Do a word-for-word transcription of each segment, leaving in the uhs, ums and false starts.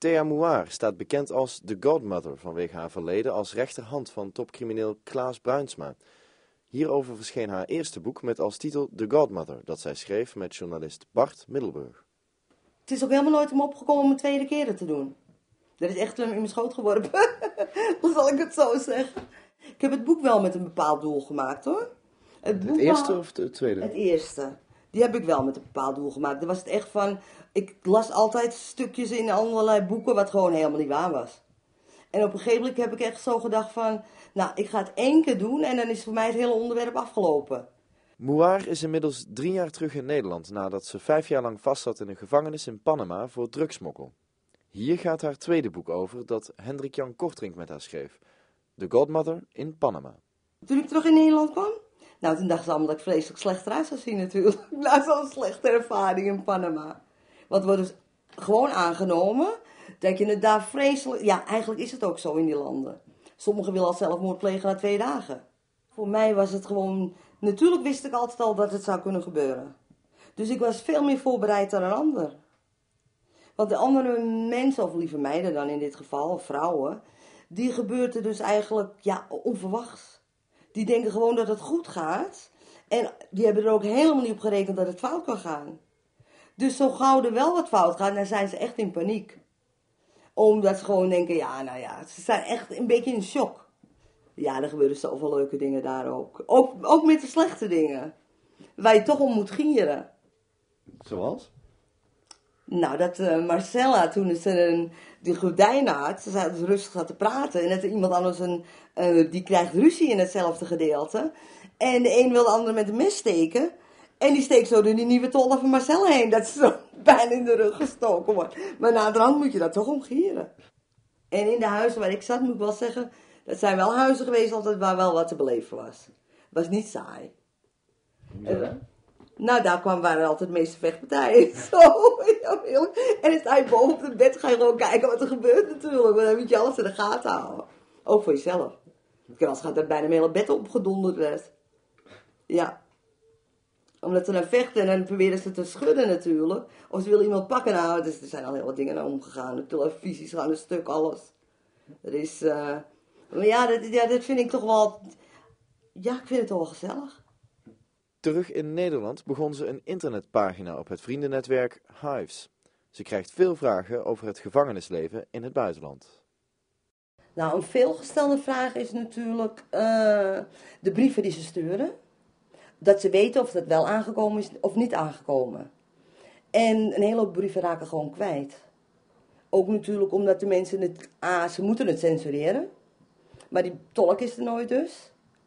Thea Mouard staat bekend als The Godmother vanwege haar verleden als rechterhand van topcrimineel Klaas Bruinsma. Hierover verscheen haar eerste boek met als titel The Godmother, dat zij schreef met journalist Bart Middelburg. Het is ook helemaal nooit om opgekomen om een tweede keer het te doen. Dat is echt in mijn schoot geworpen. Hoe zal ik het zo zeggen? Ik heb het boek wel met een bepaald doel gemaakt, hoor. Het, het eerste of het tweede? Het eerste. Die heb ik wel met een bepaald doel gemaakt. Dan was het echt van... Ik las altijd stukjes in allerlei boeken wat gewoon helemaal niet waar was. En op een gegeven moment heb ik echt zo gedacht van... Nou, ik ga het één keer doen en dan is voor mij het hele onderwerp afgelopen. Mouard is inmiddels drie jaar terug in Nederland nadat ze vijf jaar lang vastzat in een gevangenis in Panama voor drugsmokkel. Hier gaat haar tweede boek over dat Hendrik Jan Kortrink met haar schreef. The Godmother in Panama. Toen ik terug in Nederland kwam... Nou, toen dachten ze allemaal dat ik vreselijk slecht eruit zou zien natuurlijk. Na zo'n slechte ervaring in Panama. Want wordt dus gewoon aangenomen dat je het daar vreselijk... Ja, eigenlijk is het ook zo in die landen. Sommigen willen al zelfmoord plegen na twee dagen. Voor mij was het gewoon... Natuurlijk wist ik altijd al dat het zou kunnen gebeuren. Dus ik was veel meer voorbereid dan een ander. Want de andere mensen, of lieve meiden dan in dit geval, of vrouwen... Die gebeurt er dus eigenlijk, ja, onverwachts. Die denken gewoon dat het goed gaat. En die hebben er ook helemaal niet op gerekend dat het fout kan gaan. Dus zo gauw er wel wat fout gaat, dan zijn ze echt in paniek. Omdat ze gewoon denken, ja, nou ja, ze zijn echt een beetje in shock. Ja, er gebeuren zoveel leuke dingen daar ook. Ook, ook met de slechte dingen. Waar je toch om moet gieren. Zoals? Nou, dat uh, Marcella, toen ze een, die gordijn had, ze zat dus rustig zat te praten. En dat er iemand anders, een, uh, die krijgt ruzie in hetzelfde gedeelte. En de een wil de andere met een mes steken. En die steekt zo door die nieuwe tollen van Marcella heen. Dat ze zo bijna in de rug gestoken wordt. Maar na de hand moet je dat toch omgieren. En in de huizen waar ik zat, moet ik wel zeggen, dat zijn wel huizen geweest altijd waar wel wat te beleven was. Het was niet saai. Ja. Nou, daar kwam, waren altijd de meeste vechtpartijen. Zo, ja, heerlijk. En dan sta je boven op het bed, ga je gewoon kijken wat er gebeurt natuurlijk. Maar dan moet je alles in de gaten houden. Ook voor jezelf. Ik heb wel eens gehad dat bijna mijn hele bed opgedonderd werd. Ja. Omdat ze dan vechten en dan proberen ze te schudden natuurlijk. Of ze willen iemand pakken. Nou, dus er zijn al heel wat dingen naar omgegaan. De televisies gaan een stuk, alles. Dat is, uh... maar ja dat, ja, dat vind ik toch wel... Ja, ik vind het toch wel gezellig. Terug in Nederland begon ze een internetpagina op het vriendennetwerk Hives. Ze krijgt veel vragen over het gevangenisleven in het buitenland. Nou, een veelgestelde vraag is natuurlijk uh, de brieven die ze sturen. Dat ze weten of dat wel aangekomen is of niet aangekomen. En een hele hoop brieven raken gewoon kwijt. Ook natuurlijk omdat de mensen het... Ah, ze moeten het censureren. Maar die tolk is er nooit dus.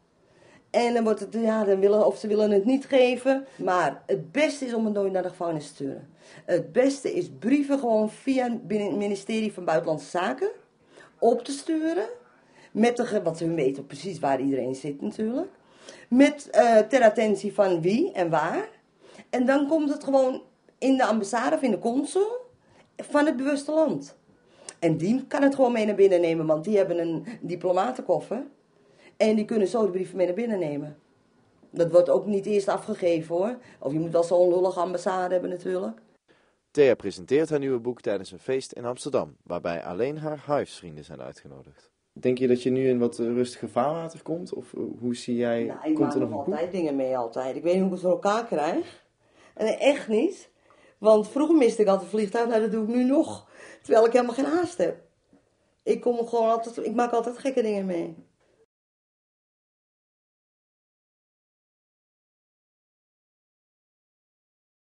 En dan wordt het, ja, dan willen, of ze willen het niet geven. Maar het beste is om het nooit naar de gevangenis te sturen. Het beste is brieven gewoon via het ministerie van Buitenlandse Zaken op te sturen. Met de, wat ze weten precies waar iedereen zit natuurlijk. Met uh, ter attentie van wie en waar. En dan komt het gewoon in de ambassade of in de consul van het bewuste land. En die kan het gewoon mee naar binnen nemen, want die hebben een diplomatenkoffer. En die kunnen zo de brieven mee naar binnen nemen. Dat wordt ook niet eerst afgegeven hoor. Of je moet wel zo'n lullige ambassade hebben natuurlijk. Thea presenteert haar nieuwe boek tijdens een feest in Amsterdam, waarbij alleen haar huisvrienden zijn uitgenodigd. Denk je dat je nu in wat rustiger vaarwater komt? Of hoe zie jij... Nou, ik komt maak er nog nog een boek? altijd dingen mee altijd. Ik weet niet hoe ik het voor elkaar krijg. En echt niet. Want vroeger miste ik altijd vliegtuig. Nou, dat doe ik nu nog. Terwijl ik helemaal geen haast heb. Ik kom gewoon altijd... Ik maak altijd gekke dingen mee.